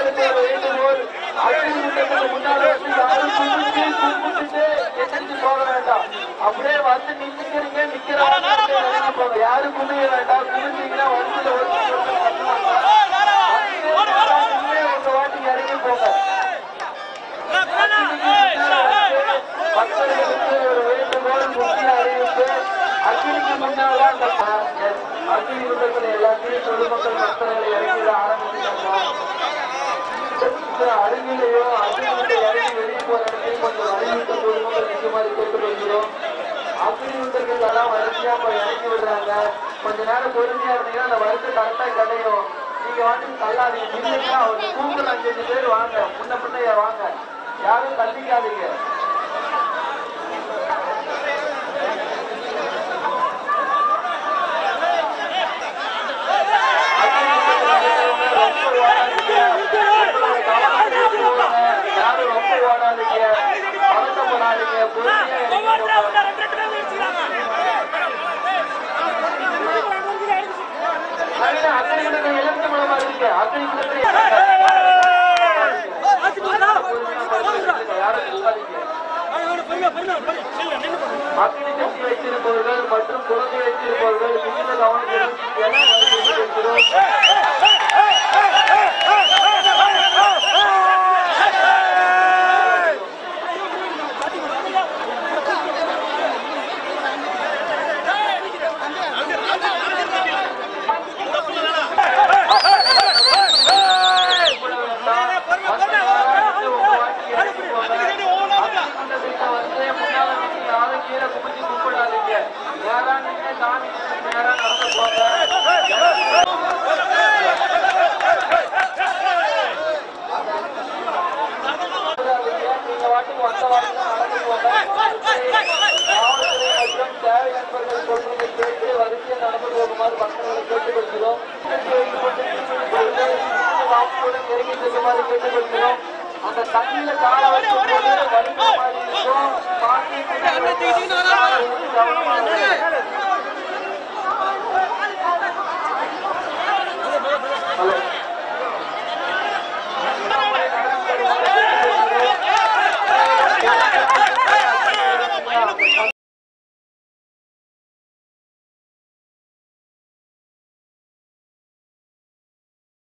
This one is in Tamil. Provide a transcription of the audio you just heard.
பக்தர்களுக்கு ஒரு வேண்டுகோள், அக்னிகுண்டத்துக்கு முன்னால வந்து யாரும் கும்பிட்டு எதிர்த்து போக வேண்டாம். அப்படியே வந்து நிக்கிறீங்க, நிக்கிறவங்க இறங்கி போங்க. யாரும் கும்பிட வேண்டாம். கும்பிட்டீங்கன்னா வருஷத்துல ஒரு உங்க வாட்டிக்கு இறங்கி போங்க. பக்தர்களுக்கு ஒரு வேண்டுகோள், முக்கிய அறிவிப்பு. அக்னிக்கு முன்னால அந்த அக்னி குண்டத்துல எல்லாத்தையும் பொதுமக்கள் பக்தர்களை இறங்கி ஆரம்பிச்சிட்டாங்க. அருகிலேயோ அக்னி இறங்கி வெளியே போற இடத்தையும் கொஞ்சம் அறிவித்த பொதுமக்கள் நிற்குமாறு கேட்டுக்கொள்கிறோம். அக்னி குண்டர்கள் எல்லாம் வரிசையா போய் இறங்கி விடுறாங்க. கொஞ்ச நேரம் பொறுமையா இருந்தீங்கன்னா அந்த வரிசை கரெக்டா கிடைக்கும். நீங்க வாட்டி தள்ளாதீங்க. நின்றுங்கன்னா ஒரு கூப்பிடுற 5 பேர் வாங்க, முன்ன பின்னைய வாங்க, யாரும் தள்ளிக்காதீங்க. யாரும் ரொம்ப ஓடாதீங்க, பதட்டப்படாதீங்க, அக்னி எழுத்து மூலமா இருக்கு. அக்னி அக்னி சக்தி வைத்திருப்பவர்கள் மற்றும் குழந்தை வைத்திருப்பவர்கள் மிகுந்த கவனத்துடன் அந்த தண்ணியில கால வச்சு